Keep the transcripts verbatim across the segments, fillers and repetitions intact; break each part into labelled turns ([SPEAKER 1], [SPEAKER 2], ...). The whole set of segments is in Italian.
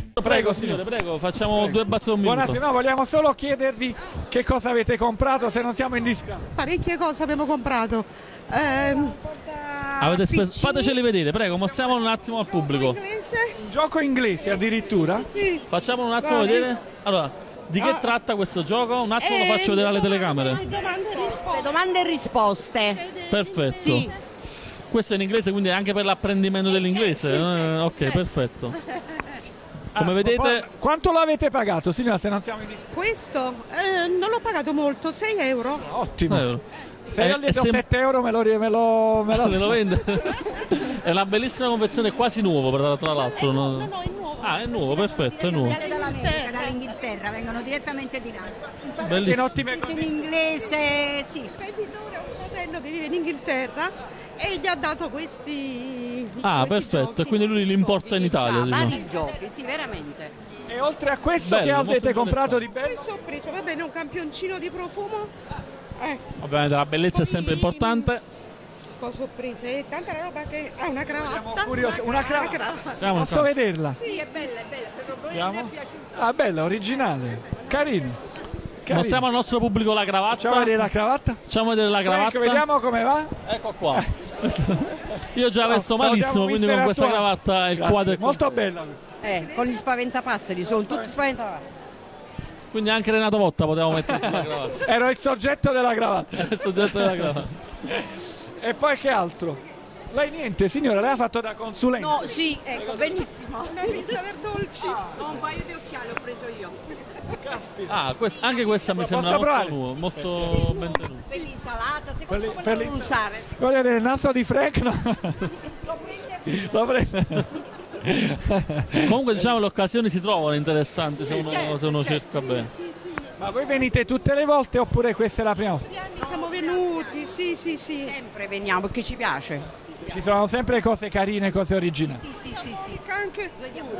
[SPEAKER 1] Prego signore, prego, facciamo prego. due battute un minuto.
[SPEAKER 2] Buonasera, no, vogliamo solo chiedervi che cosa avete comprato, se non siamo in discount.
[SPEAKER 3] Parecchie cose abbiamo comprato. Ehm,
[SPEAKER 1] avete speso... Fateceli vedere, prego, mostriamolo un attimo al pubblico.
[SPEAKER 2] Un gioco inglese addirittura?
[SPEAKER 3] Sì.
[SPEAKER 1] Facciamolo un attimo Guardi. vedere. Allora, di che ah. tratta questo gioco? Un attimo eh, lo faccio vedere alle telecamere.
[SPEAKER 3] Domande e risposte.
[SPEAKER 4] Domande e risposte.
[SPEAKER 1] Perfetto.
[SPEAKER 4] Sì.
[SPEAKER 1] Questo è in inglese, quindi anche per l'apprendimento dell'inglese? Eh, ok, certo. perfetto. Come ah, vedete...
[SPEAKER 2] Quanto l'avete pagato, signora, se non siamo in discount?
[SPEAKER 3] Questo? Eh, non l'ho pagato molto, sei euro.
[SPEAKER 2] Ottimo.
[SPEAKER 1] Euro.
[SPEAKER 2] Se io gli do sette euro me lo, me lo, me lo...
[SPEAKER 1] me lo vende. È una bellissima confezione, quasi nuovo tra l'altro.
[SPEAKER 3] No, no, no, è nuovo.
[SPEAKER 1] Ah, è nuovo, perfetto, è nuovo.
[SPEAKER 4] Dall'Inghilterra, vengono direttamente di là.
[SPEAKER 2] Bellissimo. In,
[SPEAKER 3] in inglese, sì. Il venditore ha un fratello che vive in Inghilterra e gli ha dato questi.
[SPEAKER 1] Ah,
[SPEAKER 3] questi
[SPEAKER 1] perfetto,
[SPEAKER 3] giochi.
[SPEAKER 1] E quindi lui li importa in Italia.
[SPEAKER 4] Vari diciamo. giochi, sì, veramente.
[SPEAKER 2] E oltre a questo, bello, che avete comprato di bello?
[SPEAKER 3] Questo ho preso, va bene, un campioncino di profumo. Eh.
[SPEAKER 1] Ovviamente la bellezza Poi, è sempre importante.
[SPEAKER 3] Cosa ho preso? Eh, tanta roba che. Ah, una cravatta.
[SPEAKER 2] Curioso. Una, cra... una cravatta. Posso vederla?
[SPEAKER 3] Sì, è bella, è bella. Se non mi è piaciuta.
[SPEAKER 2] Ah, bella, originale. Carino.
[SPEAKER 1] Mostriamo al nostro pubblico la cravatta.
[SPEAKER 2] Facciamo vedere la cravatta.
[SPEAKER 1] Facciamo vedere la cravatta.
[SPEAKER 2] Frank, vediamo come va.
[SPEAKER 1] Ecco qua. Io già vesto no, malissimo, quindi con questa tua... cravatta il quadro è
[SPEAKER 2] molto bella.
[SPEAKER 4] Eh, con gli spaventapasseri, sono tutti spaventapasseri.
[SPEAKER 1] Quindi anche Renato Motta potevamo mettere sulla cravatta.
[SPEAKER 2] Ero il soggetto della cravatta.
[SPEAKER 1] Era il soggetto della cravatta.
[SPEAKER 2] E poi che altro? Lei niente, signora, lei ha fatto da consulente.
[SPEAKER 4] No, sì, ecco, benissimo.
[SPEAKER 3] Una pizza per dolci.
[SPEAKER 4] Ah. No, un paio di occhiali ho preso io.
[SPEAKER 2] Caspita.
[SPEAKER 1] Ah, quest anche questa mi sembra molto nuova, molto ben tenuta.
[SPEAKER 4] Per l'insalata, secondo me
[SPEAKER 2] per
[SPEAKER 4] volevo usare.
[SPEAKER 2] Voglio vedere il naso di Frank? No.
[SPEAKER 3] Lo prende?
[SPEAKER 2] Lo prende.
[SPEAKER 1] Comunque diciamo le occasioni si trovano interessanti se uno,
[SPEAKER 3] certo,
[SPEAKER 1] se uno
[SPEAKER 3] certo.
[SPEAKER 1] cerca bene.
[SPEAKER 2] Ma voi venite tutte le volte oppure questa è la prima volta?
[SPEAKER 3] Gli anni siamo venuti, sì, sì, sì.
[SPEAKER 4] Sempre veniamo perché ci piace.
[SPEAKER 2] Ci sono sempre cose carine, cose originali.
[SPEAKER 4] Sì, sì, sì, sì.
[SPEAKER 3] Anche.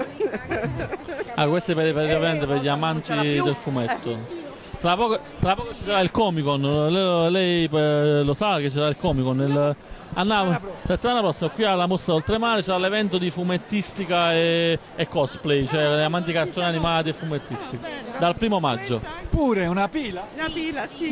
[SPEAKER 1] Ah, questo è per, per, per gli amanti del fumetto. Tra poco, tra poco ci sarà il Comic Con, lei, lei eh, lo sa che ci sarà il Comic Con. Il, andiamo, la settimana prossima qui alla Mostra Oltremare c'è l'evento di fumettistica e, e cosplay, cioè gli amanti cartoni animati e fumettistica. Dal primo maggio.
[SPEAKER 2] Pure una pila?
[SPEAKER 3] Una pila, sì.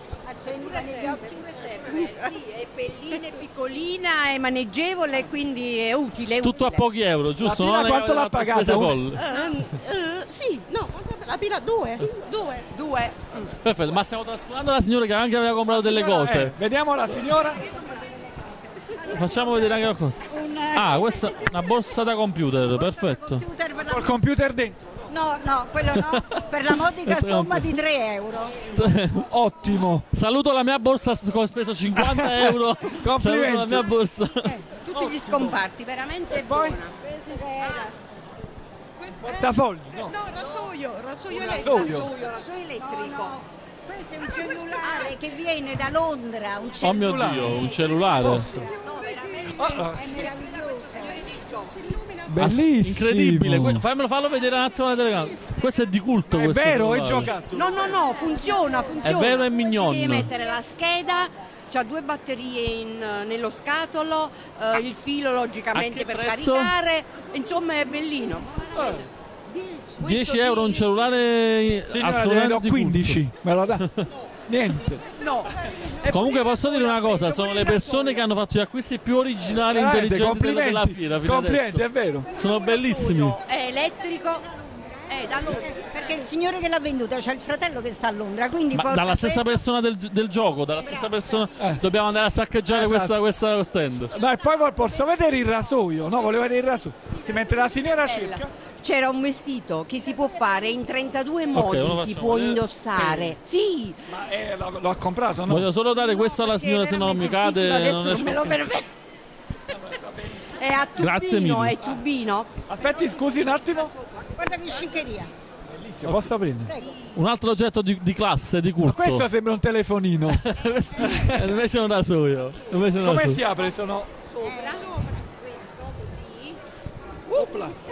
[SPEAKER 4] Sì, è bellina, è piccolina, è maneggevole, quindi è utile. È
[SPEAKER 1] Tutto
[SPEAKER 4] utile.
[SPEAKER 1] a pochi euro, giusto?
[SPEAKER 2] La pila quanto l'ha pagata?
[SPEAKER 3] Uh, uh, sì, no, la pila due. Due.
[SPEAKER 4] Due.
[SPEAKER 1] Perfetto, ma stiamo trascurando la signora che anche aveva comprato delle cose.
[SPEAKER 2] Eh, vediamo la signora.
[SPEAKER 1] Facciamo vedere anche qualcosa. Ah, questa è una borsa da computer, perfetto.
[SPEAKER 2] Col computer dentro.
[SPEAKER 4] No, no, quello no, per la modica somma di tre euro.
[SPEAKER 2] Ottimo.
[SPEAKER 1] Saluto la mia borsa, ho speso cinquanta euro.
[SPEAKER 2] Complimenti.
[SPEAKER 1] Saluto la mia borsa.
[SPEAKER 4] Eh, tutti gli scomparti, veramente è buona.
[SPEAKER 2] Portafogli?
[SPEAKER 3] No, no rasoio, rasoio
[SPEAKER 2] Un
[SPEAKER 3] elettrico.
[SPEAKER 2] rasoio.
[SPEAKER 4] Rasoio, rasoio elettrico. Questo è un cellulare che viene da Londra, un
[SPEAKER 1] Oh mio
[SPEAKER 4] cellulare.
[SPEAKER 1] Dio, un cellulare.
[SPEAKER 4] No, veramente
[SPEAKER 2] Oh.
[SPEAKER 4] è meraviglioso, è bellissimo.
[SPEAKER 2] Bellissimo.
[SPEAKER 1] Incredibile. Fammelo farlo vedere un attimo alla telecamera. Questo è di culto.
[SPEAKER 2] È
[SPEAKER 1] questo
[SPEAKER 2] vero, è
[SPEAKER 1] cellulare.
[SPEAKER 2] giocato.
[SPEAKER 4] No, no, no, funziona, funziona.
[SPEAKER 1] È vero e mignon.
[SPEAKER 4] Devi mettere la scheda, c'ha due batterie in, nello scatolo, eh, il filo logicamente
[SPEAKER 1] A che
[SPEAKER 4] per
[SPEAKER 1] prezzo?
[SPEAKER 4] caricare, insomma è bellino.
[SPEAKER 1] dieci euro un cellulare.
[SPEAKER 2] Signora, ne do quindici. Me lo dà? Niente.
[SPEAKER 4] No.
[SPEAKER 1] Comunque posso dire una cosa, sono le persone che hanno fatto gli acquisti più originali e
[SPEAKER 2] Veramente,
[SPEAKER 1] intelligenti della, della
[SPEAKER 2] complimenti.
[SPEAKER 1] fiera fino
[SPEAKER 2] Complimenti,
[SPEAKER 1] adesso.
[SPEAKER 2] è vero.
[SPEAKER 1] Sono bellissimi.
[SPEAKER 4] È elettrico, è da Londra. Perché il signore che l'ha venduta c'è il fratello che sta a Londra, quindi
[SPEAKER 1] Ma dalla stessa persona del, del gioco, dalla stessa persona
[SPEAKER 2] Eh.
[SPEAKER 1] dobbiamo andare a saccheggiare
[SPEAKER 2] Esatto.
[SPEAKER 1] questa, questa stand.
[SPEAKER 2] Dai, poi posso vedere il rasoio? No, volevo vedere il rasoio. Si mette la signora circa.
[SPEAKER 4] C'era un vestito che si può fare in trentadue modi,
[SPEAKER 1] lo
[SPEAKER 4] si
[SPEAKER 1] facciamo
[SPEAKER 4] può
[SPEAKER 1] vedere.
[SPEAKER 4] indossare. Sì.
[SPEAKER 2] Ma eh, lo, lo ha comprato, no?
[SPEAKER 1] Voglio solo dare questo alla signora, se no non mi cade.
[SPEAKER 4] Adesso
[SPEAKER 1] Non
[SPEAKER 4] non
[SPEAKER 1] esce.
[SPEAKER 4] me lo permetto. È a
[SPEAKER 1] Grazie
[SPEAKER 4] tubino,
[SPEAKER 1] mille.
[SPEAKER 4] è tubino.
[SPEAKER 2] Aspetti, scusi un attimo.
[SPEAKER 4] Guarda che sciccheria.
[SPEAKER 2] Bellissimo, posso aprire?
[SPEAKER 1] Un altro oggetto di, di classe, di culto.
[SPEAKER 2] Ma questo sembra un telefonino.
[SPEAKER 1] Questo- invece è un rasoio. Invece è un
[SPEAKER 2] Come
[SPEAKER 1] rasoio.
[SPEAKER 2] si apre? Sono...
[SPEAKER 4] Sopra. Questo così.
[SPEAKER 2] Opla.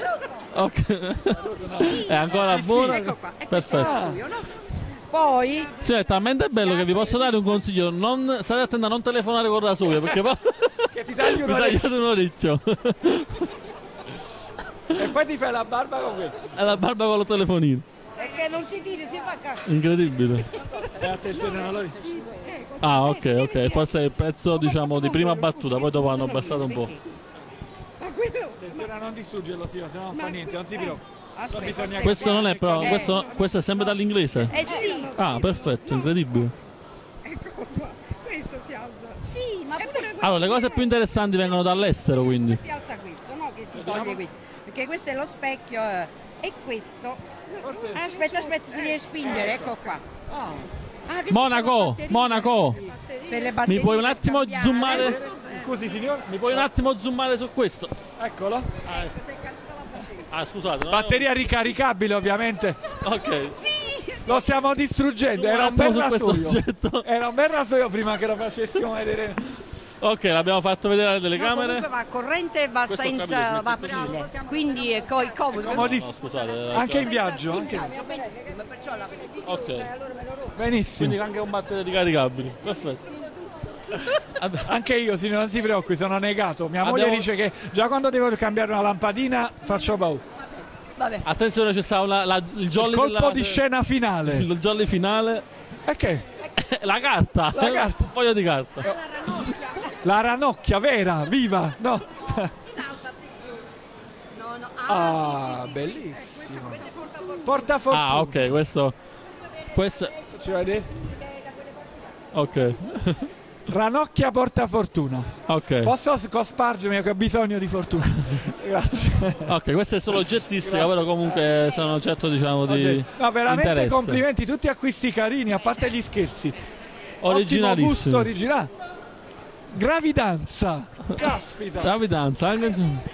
[SPEAKER 1] Ok. È ancora
[SPEAKER 2] Sì, sì.
[SPEAKER 1] buono.
[SPEAKER 4] Ecco qua. È
[SPEAKER 1] Perfetto.
[SPEAKER 4] rasoio, no? Poi
[SPEAKER 1] Sì, è talmente bello che vi posso dare un consiglio. Non, state attenti a non telefonare con rasoio perché poi
[SPEAKER 2] Che ti taglio
[SPEAKER 1] mi
[SPEAKER 2] una
[SPEAKER 1] tagliate un orecchio.
[SPEAKER 2] E poi ti fai la barba con quello.
[SPEAKER 1] È la barba con lo telefonino.
[SPEAKER 4] Perché non si tira, si fa cacca.
[SPEAKER 1] Incredibile.
[SPEAKER 2] E attenzione, non lo dico.
[SPEAKER 1] Ah, ok, ok. Forse è il prezzo, diciamo, di prima battuta, poi dopo hanno abbassato un po'.
[SPEAKER 3] Ma quello...
[SPEAKER 2] Attenzione a non distruggerlo, sì, se no non fa
[SPEAKER 3] Ma
[SPEAKER 2] niente, non si
[SPEAKER 3] questo-
[SPEAKER 2] preoccupi. Solo bisogna
[SPEAKER 1] Questo non è però, questo, questo è sempre dall'inglese.
[SPEAKER 4] Eh sì,
[SPEAKER 1] Ah, perfetto, incredibile.
[SPEAKER 3] Ecco qua, questo si alza.
[SPEAKER 4] sì, ma pure questo
[SPEAKER 1] Allora, le cose più interessanti vengono dall'estero, quindi.
[SPEAKER 4] si alza questo, no? Che si toglie qui. Perché questo è lo specchio eh, e questo. Ah, aspetta, aspetta, si deve spingere, ecco qua. Ah, queste
[SPEAKER 1] Monaco,
[SPEAKER 4] sono batterie.
[SPEAKER 1] Monaco,
[SPEAKER 4] Per le batterie
[SPEAKER 1] mi puoi un
[SPEAKER 4] per
[SPEAKER 1] attimo
[SPEAKER 4] cambiare.
[SPEAKER 1] zoomare?
[SPEAKER 2] Scusi signor,
[SPEAKER 1] Mi puoi un attimo zoomare su questo?
[SPEAKER 2] eccolo.
[SPEAKER 1] Ah, ecco. Ah, scusate. no,
[SPEAKER 2] Batteria ricaricabile ovviamente.
[SPEAKER 1] Ok.
[SPEAKER 2] Lo stiamo distruggendo,
[SPEAKER 1] Un
[SPEAKER 2] era un bel
[SPEAKER 1] attimo su questo
[SPEAKER 2] rasoio.
[SPEAKER 1] oggetto.
[SPEAKER 2] Era un bel rasoio prima che lo facessimo vedere.
[SPEAKER 1] Ok, l'abbiamo fatto vedere alle
[SPEAKER 4] No,
[SPEAKER 1] telecamere.
[SPEAKER 4] comunque va corrente e va
[SPEAKER 1] Questo ho
[SPEAKER 4] senza
[SPEAKER 1] capito,
[SPEAKER 4] va
[SPEAKER 1] metti
[SPEAKER 4] aprile. Quindi è co- comodo.
[SPEAKER 1] No,
[SPEAKER 2] Comodissimo.
[SPEAKER 1] scusate. eh,
[SPEAKER 2] Anche
[SPEAKER 1] già.
[SPEAKER 2] in viaggio, anche.
[SPEAKER 4] Viaggio, benissimo, perciò la
[SPEAKER 1] Ok.
[SPEAKER 2] Benissimo.
[SPEAKER 1] Quindi anche un batteria ricaricabili. Perfetto. Vabbè.
[SPEAKER 2] Anche io, signor, non si preoccupi, sono negato. Mia moglie
[SPEAKER 1] Abbiamo-
[SPEAKER 2] dice che già quando devo cambiare una lampadina faccio paura.
[SPEAKER 4] Vabbè.
[SPEAKER 1] Attenzione, c'è stato la- la- il
[SPEAKER 2] Il
[SPEAKER 1] jolly
[SPEAKER 2] colpo
[SPEAKER 1] della-
[SPEAKER 2] di scena finale.
[SPEAKER 1] Il jolly finale.
[SPEAKER 2] E che?
[SPEAKER 1] La carta.
[SPEAKER 2] La carta.
[SPEAKER 1] Un foglio di carta.
[SPEAKER 2] La ranocchia vera, viva. No.
[SPEAKER 4] No, no.
[SPEAKER 2] Ah, bellissimo. Portafortuna.
[SPEAKER 1] Ah, ok, questo. Questo.
[SPEAKER 2] Ci vai a vedere?
[SPEAKER 1] Ok.
[SPEAKER 2] Ranocchia portafortuna.
[SPEAKER 1] Ok.
[SPEAKER 2] Posso cospargermi che ho bisogno di fortuna? Grazie.
[SPEAKER 1] Ok, questa è solo oggettistica, però comunque sono oggetto, diciamo, di
[SPEAKER 2] No, veramente
[SPEAKER 1] interesse.
[SPEAKER 2] complimenti, tutti acquisti carini, a parte gli scherzi. Ottimo
[SPEAKER 1] Originalissimi.
[SPEAKER 2] gusto originale. Gravidanza. Caspita.
[SPEAKER 1] Gravidanza, anche.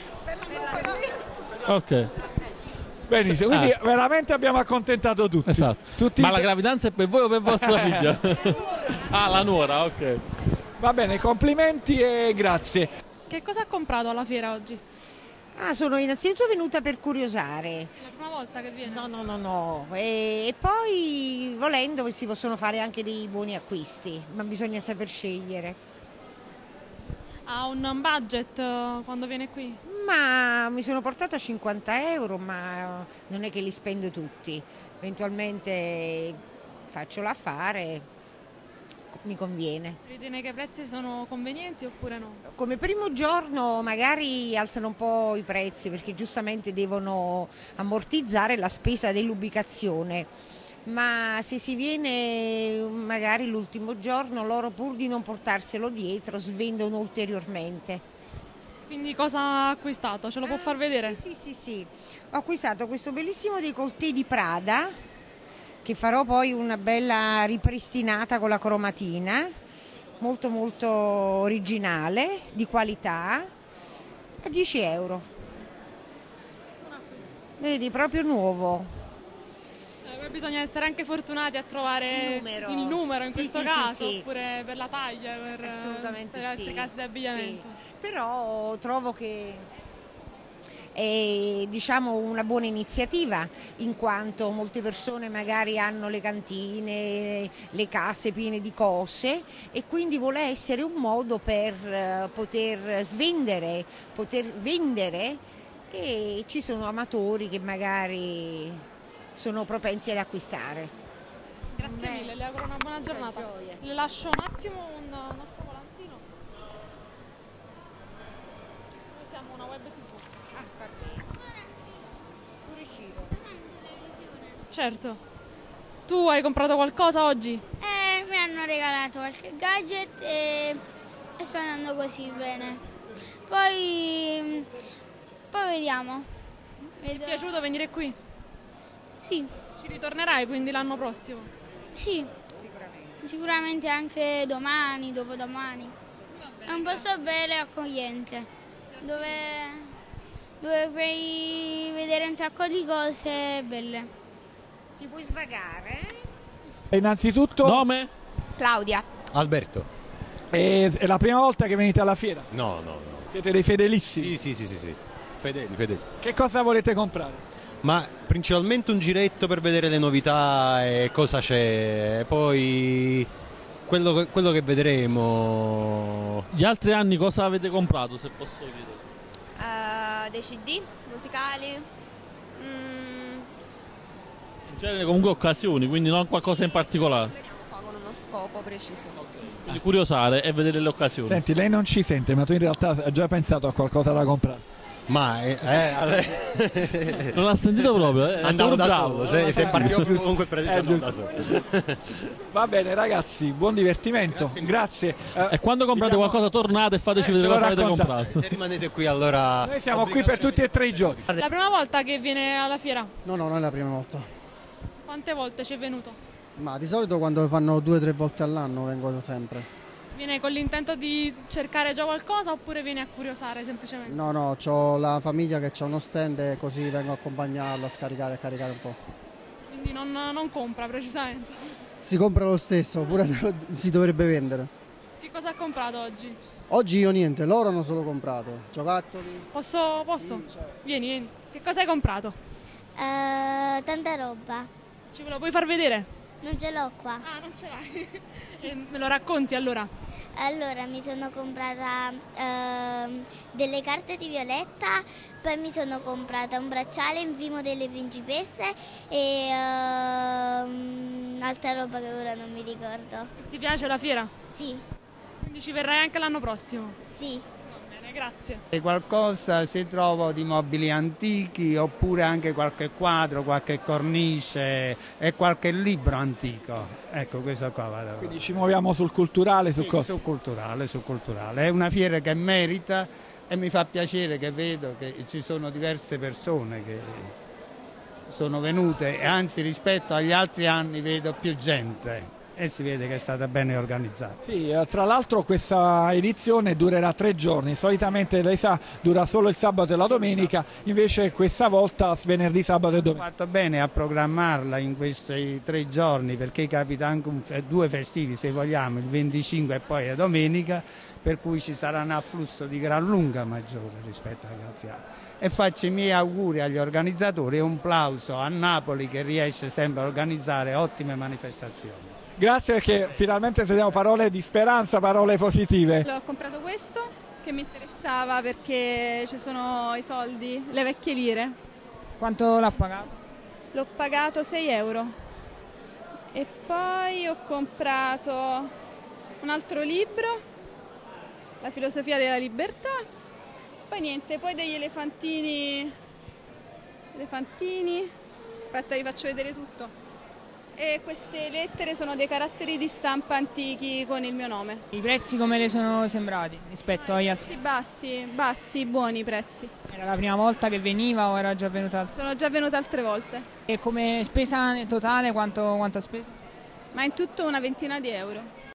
[SPEAKER 1] Ok,
[SPEAKER 2] Benissimo, quindi
[SPEAKER 1] Ah.
[SPEAKER 2] veramente abbiamo accontentato tutti.
[SPEAKER 1] esatto.
[SPEAKER 2] Tutti
[SPEAKER 1] Ma la gravidanza è per voi o per vostra figlia? Ah, la nuora, ok.
[SPEAKER 2] Va bene, complimenti e grazie.
[SPEAKER 5] Che cosa ha comprato alla fiera oggi?
[SPEAKER 6] Ah, sono innanzitutto venuta per curiosare.
[SPEAKER 5] La prima volta che viene?
[SPEAKER 6] No, no, no, no. E, e poi volendo si possono fare anche dei buoni acquisti, ma bisogna saper scegliere.
[SPEAKER 5] Ha un budget eh, quando viene qui?
[SPEAKER 6] Ma mi sono portata cinquanta euro, ma non è che li spendo tutti. Eventualmente faccio l'affare, mi conviene.
[SPEAKER 5] Ritiene che i prezzi sono convenienti oppure no?
[SPEAKER 6] Come primo giorno magari alzano un po' i prezzi perché giustamente devono ammortizzare la spesa dell'ubicazione, ma se si viene magari l'ultimo giorno loro pur di non portarselo dietro svendono ulteriormente.
[SPEAKER 5] Quindi cosa ha acquistato? Ce lo può far vedere?
[SPEAKER 6] Sì, sì, sì. Ho acquistato questo bellissimo décolleté di Prada che farò poi una bella ripristinata con la cromatina, molto molto originale, di qualità, a dieci euro. Vedi, proprio nuovo.
[SPEAKER 5] Eh, bisogna essere anche fortunati a trovare
[SPEAKER 6] Il numero.
[SPEAKER 5] il numero in
[SPEAKER 6] Sì,
[SPEAKER 5] questo
[SPEAKER 6] sì, sì,
[SPEAKER 5] caso,
[SPEAKER 6] sì.
[SPEAKER 5] oppure per la taglia, per,
[SPEAKER 6] Assolutamente
[SPEAKER 5] per altre
[SPEAKER 6] sì.
[SPEAKER 5] case di abbigliamento.
[SPEAKER 6] Sì. Però trovo che è, diciamo, una buona iniziativa, in quanto molte persone magari hanno le cantine, le case piene di cose e quindi vuole essere un modo per eh, poter svendere, poter vendere, e ci sono amatori che magari sono propensi ad acquistare.
[SPEAKER 5] Grazie
[SPEAKER 6] Beh,
[SPEAKER 5] mille, le auguro una buona giornata.
[SPEAKER 6] gioia.
[SPEAKER 5] Le lascio un attimo un nostro volantino. Noi siamo una web T V.
[SPEAKER 6] Ah, va bene. Pure Ciro.
[SPEAKER 5] Certo. Tu hai comprato qualcosa oggi?
[SPEAKER 7] Eh, mi hanno regalato qualche gadget e, e sto andando così bene. Poi, poi vediamo.
[SPEAKER 5] Ti è
[SPEAKER 7] Vedo-
[SPEAKER 5] piaciuto venire qui?
[SPEAKER 7] Sì,
[SPEAKER 5] Ci ritornerai quindi l'anno prossimo?
[SPEAKER 7] sì. Sicuramente anche domani, dopodomani. È un posto bello e accogliente, dove, dove puoi vedere un sacco di cose belle.
[SPEAKER 6] Ti puoi svagare?
[SPEAKER 2] E innanzitutto
[SPEAKER 1] Nome?
[SPEAKER 4] Claudia.
[SPEAKER 8] Alberto.
[SPEAKER 2] è, è la prima volta che venite alla fiera.
[SPEAKER 8] No, no, no.
[SPEAKER 2] Siete dei fedelissimi.
[SPEAKER 8] Sì, sì, sì, sì, sì. Fedeli, fedeli.
[SPEAKER 2] Che cosa volete comprare?
[SPEAKER 8] Ma principalmente un giretto per vedere le novità e cosa c'è. Poi quello, che- quello che vedremo.
[SPEAKER 1] Gli altri anni cosa avete comprato, se posso chiedere?
[SPEAKER 4] Eh,
[SPEAKER 9] uh, dei C D musicali. Mm.
[SPEAKER 1] In genere comunque occasioni, quindi non qualcosa in particolare.
[SPEAKER 9] Veniamo qua con uno scopo preciso.
[SPEAKER 1] Quindi curiosare e vedere le occasioni.
[SPEAKER 2] Senti, lei non ci sente, ma tu in realtà hai già pensato a qualcosa da comprare?
[SPEAKER 8] Ma eh, eh,
[SPEAKER 1] non ha sentito proprio, eh?
[SPEAKER 8] andavo da
[SPEAKER 1] bravo.
[SPEAKER 8] solo, se, se partivo più comunque preso andavo da solo.
[SPEAKER 2] Va bene ragazzi, buon divertimento, grazie.
[SPEAKER 1] grazie. E quando comprate
[SPEAKER 2] Abbiamo...
[SPEAKER 1] qualcosa tornate e fateci
[SPEAKER 2] eh,
[SPEAKER 1] vedere cosa avete comprato.
[SPEAKER 8] Se rimanete qui allora...
[SPEAKER 2] Noi siamo qui per tutti e tre i giorni.
[SPEAKER 5] La prima volta che viene alla fiera?
[SPEAKER 10] No, no, non è la prima volta.
[SPEAKER 5] Quante volte ci è venuto?
[SPEAKER 10] Ma di solito quando fanno due o tre volte all'anno vengo sempre.
[SPEAKER 5] Viene con l'intento di cercare già qualcosa oppure viene a curiosare semplicemente?
[SPEAKER 10] No, no, ho la famiglia che ha uno stand e così vengo a accompagnarla a scaricare e caricare un po'.
[SPEAKER 5] Quindi non, non compra precisamente?
[SPEAKER 10] Si compra lo stesso, oppure si dovrebbe vendere.
[SPEAKER 5] Che cosa ha comprato oggi?
[SPEAKER 10] Oggi io niente, loro hanno solo comprato giocattoli.
[SPEAKER 5] Posso? Posso?
[SPEAKER 10] Sì, certo.
[SPEAKER 5] Vieni, vieni. Che cosa hai comprato?
[SPEAKER 7] Uh, tanta roba.
[SPEAKER 5] Ce me lo puoi far vedere?
[SPEAKER 7] Non ce l'ho qua.
[SPEAKER 5] Ah, non ce l'hai. E me lo racconti allora?
[SPEAKER 7] Allora mi sono comprata uh, delle carte di Violetta, poi mi sono comprata un bracciale in Vimo delle Principesse e uh, altra roba che ora non mi ricordo.
[SPEAKER 5] Ti piace la fiera?
[SPEAKER 7] Sì.
[SPEAKER 5] Quindi ci verrai anche l'anno prossimo?
[SPEAKER 7] Sì.
[SPEAKER 5] Va bene, grazie.
[SPEAKER 11] E qualcosa si trova di mobili antichi oppure anche qualche quadro, qualche cornice e qualche libro antico. Ecco, questo qua vado.
[SPEAKER 2] Quindi ci muoviamo sul culturale, su
[SPEAKER 11] sì,
[SPEAKER 2] cosa?
[SPEAKER 11] Sul culturale, sul culturale. È una fiera che merita e mi fa piacere che vedo che ci sono diverse persone che sono venute e anzi rispetto agli altri anni vedo più gente. E si vede che è stata bene organizzata.
[SPEAKER 2] Sì, tra l'altro questa edizione durerà tre giorni, solitamente lei sa dura solo il sabato e la domenica, invece questa volta venerdì, sabato e domenica.
[SPEAKER 11] Ho fatto bene a programmarla in questi tre giorni perché capita anche un, due festivi se vogliamo, il venticinque e poi la domenica, per cui ci sarà un afflusso di gran lunga maggiore rispetto agli altri anni. E faccio i miei auguri agli organizzatori e un plauso a Napoli che riesce sempre a organizzare ottime manifestazioni.
[SPEAKER 2] Grazie perché finalmente sentiamo parole di speranza, parole positive.
[SPEAKER 5] Ho comprato questo che mi interessava perché ci sono i soldi, le vecchie lire.
[SPEAKER 12] Quanto l'ha pagato?
[SPEAKER 5] L'ho pagato sei euro. E poi ho comprato un altro libro, La filosofia della libertà. Poi niente, poi degli elefantini. Elefantini. Aspetta, vi faccio vedere tutto. E queste lettere sono dei caratteri di stampa antichi con il mio nome.
[SPEAKER 12] I prezzi come le sono sembrati rispetto agli altri?
[SPEAKER 5] Sì, bassi, bassi, buoni i prezzi.
[SPEAKER 12] Era la prima volta che veniva o era già venuta altre?
[SPEAKER 5] Sono già venuta altre volte.
[SPEAKER 12] E come spesa totale quanto, quanto ha speso?
[SPEAKER 5] Ma in tutto una ventina di euro.